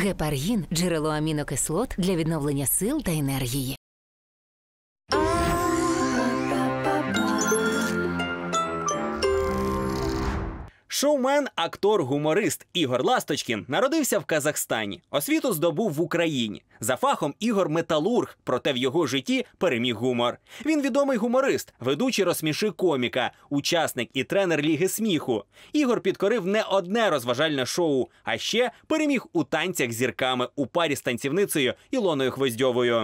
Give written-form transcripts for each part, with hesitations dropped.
Гепаргін – джерело амінокислот для відновлення сил та енергії. Шоумен, актор, гуморист Ігор Ласточкін народився в Казахстані. Освіту здобув в Україні. За фахом Ігор металург, проте в його житті переміг гумор. Він відомий гуморист, ведучий «Розсміши коміка», учасник і тренер Ліги сміху. Ігор підкорив не одне розважальне шоу, а ще переміг у танцях з зірками у парі з танцівницею Ілоною Хвоздьовою.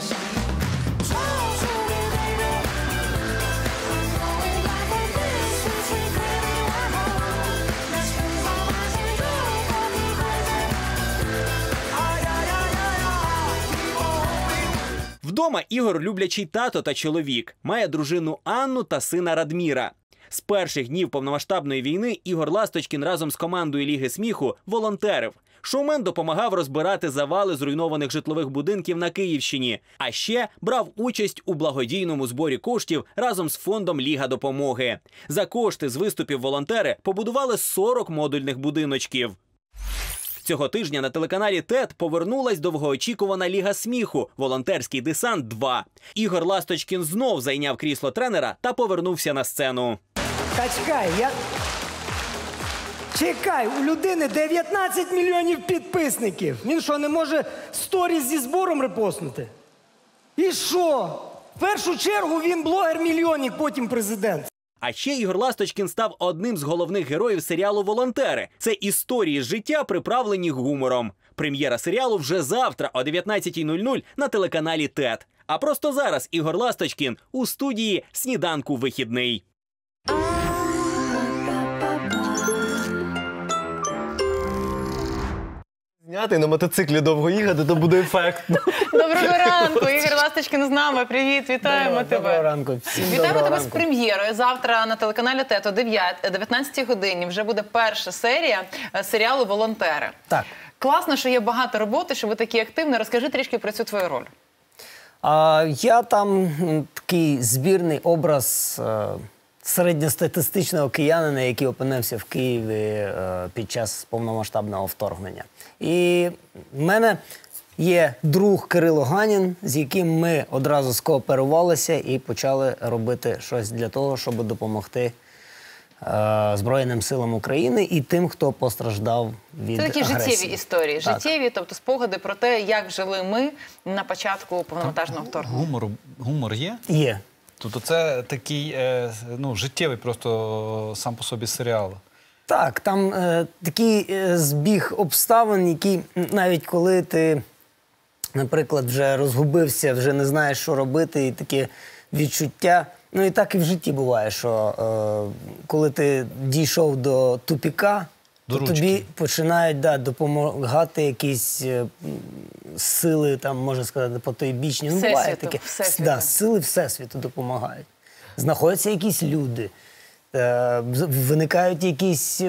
Вдома Ігор люблячий тато та чоловік. Має дружину Анну та сина Радміра. З перших днів повномасштабної війни Ігор Ласточкін разом з командою Ліги сміху волонтерив. Шоумен допомагав розбирати завали зруйнованих житлових будинків на Київщині. А ще брав участь у благодійному зборі коштів разом з фондом «Ліга допомоги». За кошти з виступів волонтери побудували 40 модульних будиночків. Цього тижня на телеканалі ТЕТ повернулась довгоочікувана Ліга сміху «Волонтерський десант 2». Ігор Ласточкін знов зайняв крісло тренера та повернувся на сцену. Чекай, у людини 19 мільйонів підписників. Він що, не може сторіс зі збором репостнути? І що? В першу чергу він блогер-мільйонник, потім президент. А ще Ігор Ласточкін став одним з головних героїв серіалу «Волонтери». Це історії з життя, приправлені гумором. Прем'єра серіалу вже завтра о 19:00 на телеканалі ТЕТ. А просто зараз Ігор Ласточкін у студії «Сніданку вихідний». Зняти на мотоциклі довго їхати, то буде ефектно. Доброго ранку, Ігор Ласточкін з нами. Привіт, вітаємо тебе. Доброго ранку. Вітаємо тебе з прем'єрою. Завтра на телеканалі ТЕТ о 19-й годині вже буде перша серія серіалу «Волонтери». Так. Класно, що є багато роботи, що ви такі активні. Розкажи трішки про цю твою роль. Я там такий збірний образ середньостатистичного киянина, який опинився в Києві під час повномасштабного вторгнення. І в мене є друг Кирило Ганін, з яким ми одразу скооперувалися і почали робити щось для того, щоб допомогти Збройним силам України і тим, хто постраждав від агресії. Це такі життєві історії. Так. Життєві, тобто спогади про те, як жили ми на початку повномасштабного вторгнення. Гумор є? Є. Тобто це такий життєвий просто сам по собі серіал. Так, там такий збіг обставин, які навіть коли ти, наприклад, вже розгубився, вже не знаєш, що робити, і таке відчуття. Ну і так і в житті буває, що коли ти дійшов до тупіка, то тобі починають допомагати якісь сили, там, можна сказати, потойбічні. Ну, буває таке. Да, сили Всесвіту допомагають. Знаходяться якісь люди. Виникають якісь...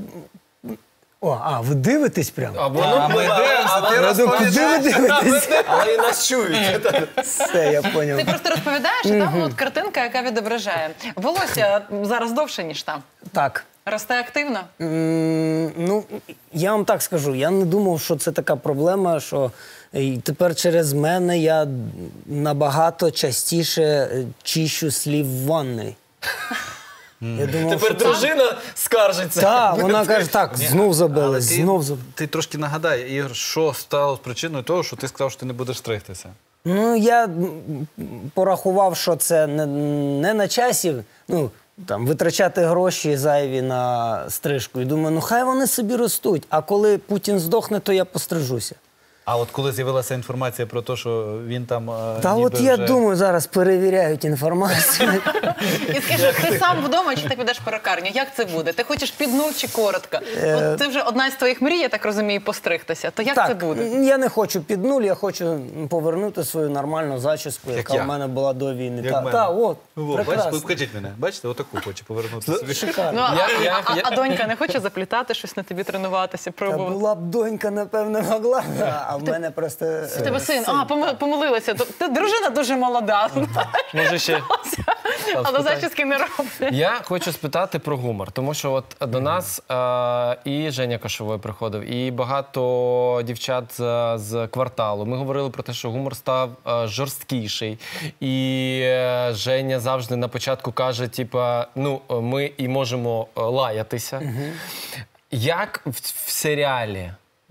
ви дивитесь прямо? Ми дивимося, ти розповідаєш, але і нас чують. Все, я поняв. Ти просто розповідаєш, і там от картинка, яка відображає. Волосся зараз довше, ніж там. Так. Росте активно? Ну, я вам так скажу, я не думав, що це така проблема, що тепер через мене я набагато частіше чищу слів в ванні. Тепер дружина скаржиться. Так, вона каже, так, знов забили, знов забили. Ти трошки нагадай, Ігор, що стало причиною того, що ти сказав, що ти не будеш стригтися? Ну, я порахував, що це не на часі, витрачати гроші зайві на стрижку. І думаю, ну хай вони собі ростуть, а коли Путін здохне, то я пострижуся. А от коли з'явилася інформація про те, що він там Та от я думаю, зараз перевіряють інформацію. І скажи, ти сам вдома чи ти підеш в перукарню? Як це буде? Ти хочеш під нуль чи коротко? От це вже одна з твоїх мрій, я так розумію, постригтися. То як це буде? Я не хочу під нуль, я хочу повернути свою нормальну зачіску, яка в мене була до війни. Так, от, прекрасно. Покажіть мене, бачите, отаку хочу повернути собі. Шикарно. А донька не хоче заплітати щось на тобі, тренуватися, Та пробувати? була б донька, напевно, могла, а в мене просто... В тебе син, помилилася. Ти дружина дуже молода. Може ще Але зачіски не роблять. Я хочу спитати про гумор, тому що от до нас і Женя Кошовой приходив, і багато дівчат з кварталу. Ми говорили про те, що гумор став жорсткіший. І Женя завжди на початку каже, типа, ну, ми і можемо лаятися. Як в серіалі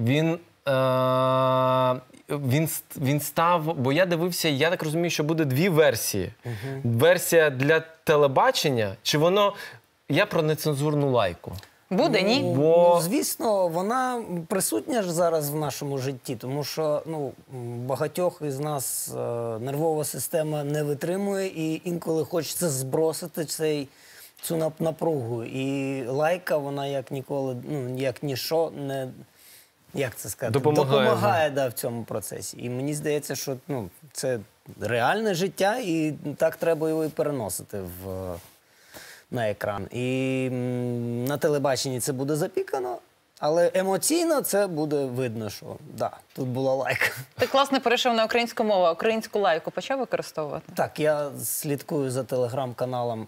він став, бо я дивився, я так розумію, що буде дві версії. Версія для телебачення, чи воно, я про нецензурну лайку. Буде, ні? Ну, звісно, вона присутня ж зараз в нашому житті, тому що багатьох із нас нервова система не витримує, і інколи хочеться збросити цю напругу. І лайка, вона як ніколи, як ніщо, не... Як це сказати? Допомагає в цьому процесі. І мені здається, що це реальне життя, і так треба його і переносити на екран. І на телебаченні це буде запікано, але емоційно це буде видно, що тут була лайка. Ти класно перейшов на українську мову. Українську лайку почав використовувати? Так, я слідкую за телеграм-каналом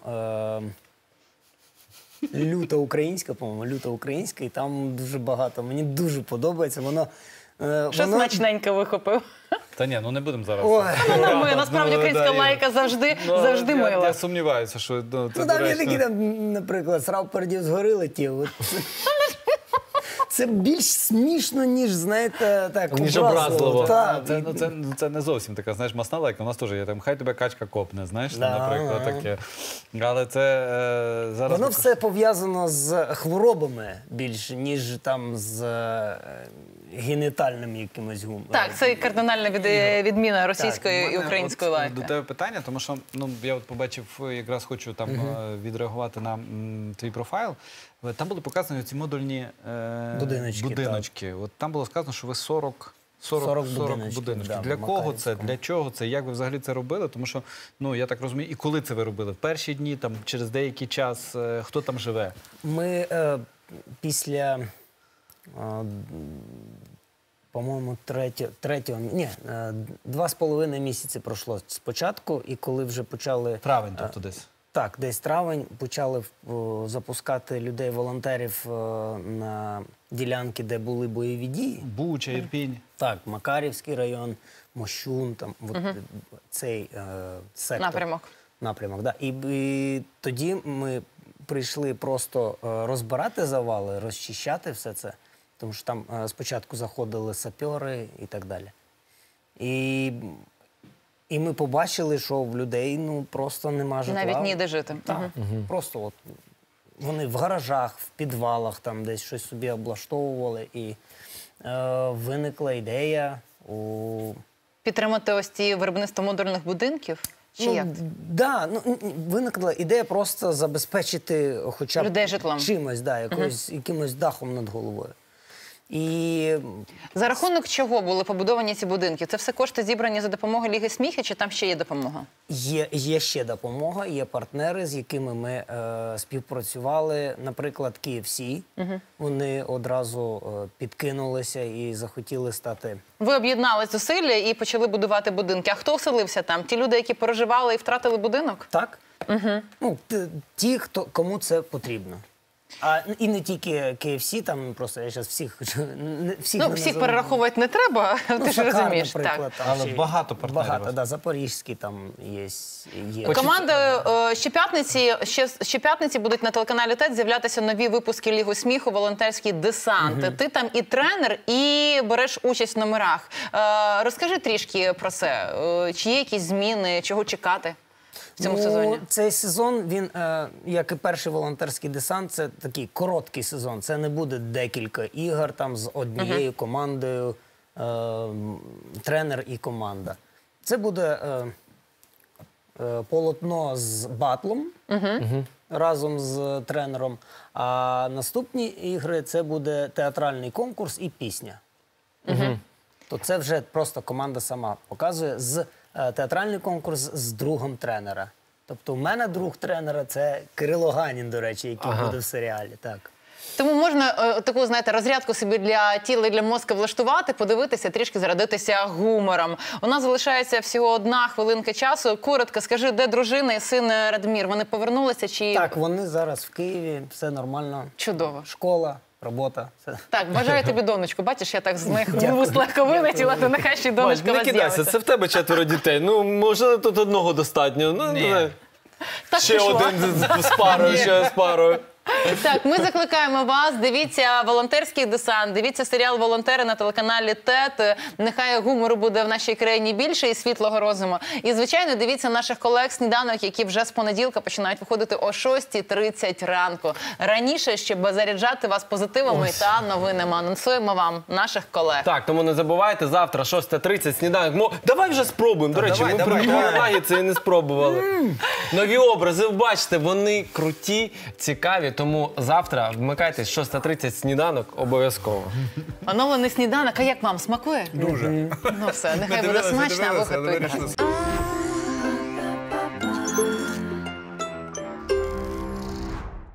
Люта Українська, по-моєму, Люта Українська, і там дуже багато. Мені дуже подобається. Що смачненько вихопив? Та ні, ну не будемо зараз. Ми, насправді, українська лайка завжди мила. Я сумніваюся, що це там є такі, наприклад, срав пердів згори летів. Це більш смішно, ніж, знаєте, так, ніж образливо. Це не зовсім така, знаєш, масна лайка. У нас теж є там, хай тебе качка копне, знаєш, наприклад, таке. Але це зараз... Воно все пов'язано з хворобами більше, ніж там з генітальним якимось гумором. Так, це кардинальна відміна російської і української лайки. До тебе питання, тому що я от побачив, якраз хочу там відреагувати на твій профайл. Там були показані ці модульні будиночки. От там було сказано, що ви 40 будиночків. Для кого це? Для чого це? Як ви взагалі це робили? Тому що, я так розумію, і коли це ви робили? В перші дні, там, через деякий час, хто там живе? Ми після, по-моєму, 2,5 місяці пройшло спочатку, і коли вже почали... Травень, тобто десь? Так, десь травень почали запускати людей-волонтерів на ділянки, де були бойові дії. Буча, Ірпінь. Так, Макарівський район, Мощун, там, цей сектор. Напрямок, да. І тоді ми прийшли просто розбирати завали, розчищати все це, тому що там спочатку заходили сапери і так далі. І ми побачили, що в людей просто нема житла. Навіть ніде жити. Так, просто вони в гаражах, в підвалах там десь щось собі облаштовували, і виникла ідея підтримати ось ці виробництво модульних будинків? Чи як? Так, виникла ідея просто забезпечити хоча б людей житлом. Чимось, якимось дахом над головою. І... За рахунок чого були побудовані ці будинки? Це все кошти зібрані за допомогою Ліги сміху, чи там ще є допомога? Є ще допомога, є партнери, з якими ми співпрацювали. Наприклад, KFC. Вони одразу підкинулися і захотіли стати... Ви об'єднали зусилля і почали будувати будинки. А хто оселився там? Ті люди, які проживали і втратили будинок? Так. Ті, кому це потрібно. І не тільки KFC, там просто я зараз всіх всіх перераховувати не треба, ти ж розумієш. Наприклад, але багато партнерів. Багато, так, запорізький там є. Команда щоп'ятниці будуть на телеканалі ТЕТ з'являтися нові випуски Ліги сміху, волонтерський десант. Ти там і тренер, і береш участь в номерах. Розкажи трішки про це. Чи є якісь зміни, чого чекати в цьому сезоні? Цей сезон, він, як і перший волонтерський десант, це такий короткий сезон. Це не буде декілька ігор там з однією командою, тренер і команда. Це буде полотно з батлом разом з тренером, а наступні ігри це буде театральний конкурс і пісня. То це вже просто команда сама показує театральний конкурс з другом тренера. Тобто у мене друг тренера – це Кирило Ганін, до речі, який буде в серіалі. Так. Тому можна таку, знаєте, розрядку собі для тіла і для мозку влаштувати, подивитися, трішки зарадитися гумором. У нас залишається всього 1 хвилинка часу. Коротко скажи, де дружина і син Радмір? Вони повернулися чи... Так, вони зараз в Києві, все нормально. Чудово. Школа, робота. Все. Так, бажаю тобі донечку. Бачиш, я так з моїх вуст легко вилетіла, то нехай ще й Маш, донечка у не вас кидайся, з'явиться. це в тебе 4 дітей. Ну, може, тут одного достатньо. Ну, давай. Так Ще пішло. один з парою, ще з парою. Так, ми закликаємо вас, дивіться волонтерський десант, дивіться серіал «Волонтери» на телеканалі ТЕТ. Нехай гумору буде в нашій країні більше і світлого розуму. І, звичайно, дивіться наших колег «Сніданок», які вже з понеділка починають виходити о 6:30 ранку. Раніше, щоб заряджати вас позитивами та новинами. Анонсуємо вам наших колег. Так, тому не забувайте, завтра 6:30 сніданок. Давай вже спробуємо. До речі, ми приготували нагетси і не спробували. Нові образи, ви бачите, вони круті, цікаві. Тому завтра вмикайтесь 6:30 сніданок обов'язково. Оновлений сніданок. А як вам, смакує? Дуже. Ну все, нехай буде смачно, а ви готуйте.